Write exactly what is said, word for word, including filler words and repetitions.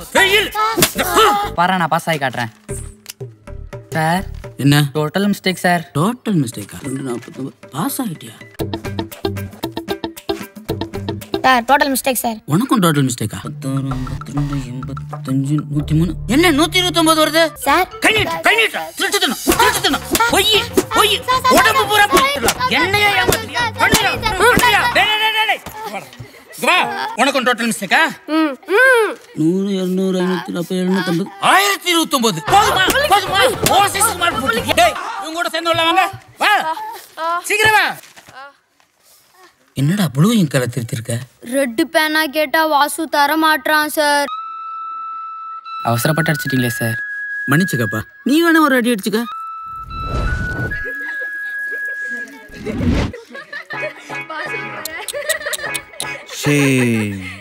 Fail. பாரா நான் pass ஆகி காட்டுறேன் சார். என்ன டோட்டல் மிஸ்டேக் சார். டோட்டல் மிஸ்டேக்கா? ரெண்டு நாற்பத்தி பாஸ் ஆகிட்டியா? Sir total mistake sir. உனக்கும் டோட்டல் மிஸ்டேக்கா? பத்தாறு ஐம்பத்தி ரெண்டு எண்பத்தஞ்சு நூத்தி மூணு. என்ன நூத்தி இருபத்தி ஒன்பது வருது சார்? கை நீட்டு கை நீட்டு. திருட்டுத்தனம் திருட்டுத்தனம். பொய் பொய். உடம்பு பூரா போட்டுடலாம். என்னையா ஏமாத்துறியா? பண்ணுடா பண்ணுடா. டேய் டேய் டேய் டேய். வா. உனக்கும் டோட்டல் மிஸ்டேக்கா? நூறு இருநூறு ஐநூத்தி நாற்பது எழுநூத்தி ஐம்பது ஆயிரத்தி இருபத்தி ஒன்பது. போதுமா போதுமா? ஓசிஸ் மார்க் போட்டு. டேய் இவங்க கூட சேர்ந்து வரலாம். வாங்க வா சீக்கிரம் வா. என்னடா ப்ளூ இங்க் கலர் திருத்திருக்க? ரெட் பேனா கேட்டா வாசு தர மாட்டான் சார். அவசரப்பட்டு அடிச்சிட்டீங்களே சார். மன்னிச்சுக்கப்பா. நீ வேணா ஒரு அடி அடிச்சுக்க. சே